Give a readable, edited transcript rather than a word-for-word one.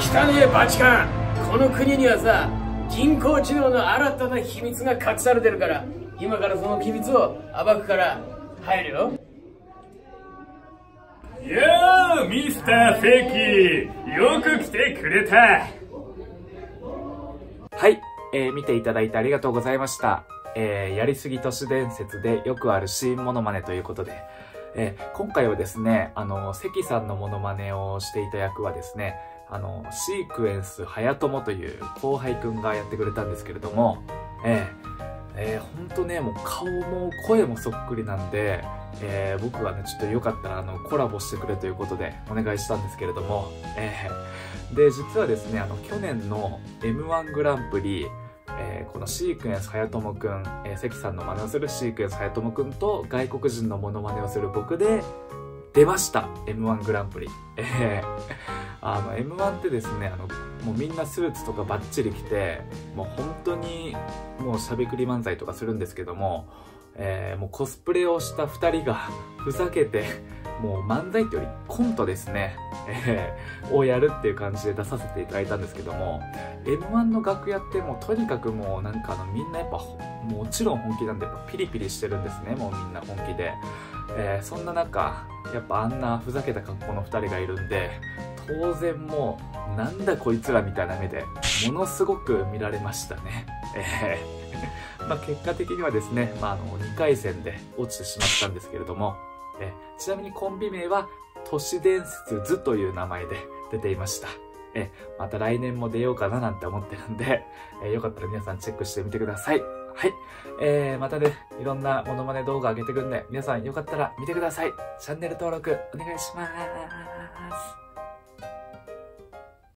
汚ねえバチカン、この国にはさ、人工知能の新たな秘密が隠されてるから、今からその秘密を暴くから入るよ。 やあミスターフェキ、よく来てくれた。 はい、見ていただいてありがとうございました。やりすぎ都市伝説でよくあるシーンモノマネということで、今回はですね、関さんのモノマネをしていた役はですね、シークエンス早友という後輩くんがやってくれたんですけれども、ほんとね、もう顔も声もそっくりなんで、僕はね、ちょっとよかったらコラボしてくれということでお願いしたんですけれども、で、実はですね、去年の M1 グランプリ、このシークエンス早友くん、関さんの真似をするシークエンス早友くんと外国人のモノマネをする僕で出ました M1 グランプリ。M1 ってですね、もうみんなスーツとかバッチリ着て、もう本当にもうしゃべくり漫才とかするんですけども、もうコスプレをした2人がふざけて、もう漫才ってよりコントですね、をやるっていう感じで出させていただいたんですけども、 M1 の楽屋ってもうとにかくもうなんかみんなやっぱもちろん本気なんでやっぱピリピリしてるんですね、もうみんな本気で。そんな中やっぱあんなふざけた格好の2人がいるんで、当然もうなんだこいつらみたいな目でものすごく見られましたね。結果的にはですね、2回戦で落ちてしまったんですけれども、ちなみにコンビ名は都市伝説図という名前で出ていました。また来年も出ようかななんて思ってるんで、よかったら皆さんチェックしてみてください。はい。またね、いろんなモノマネ動画上げてくんで、皆さんよかったら見てください。チャンネル登録お願いします。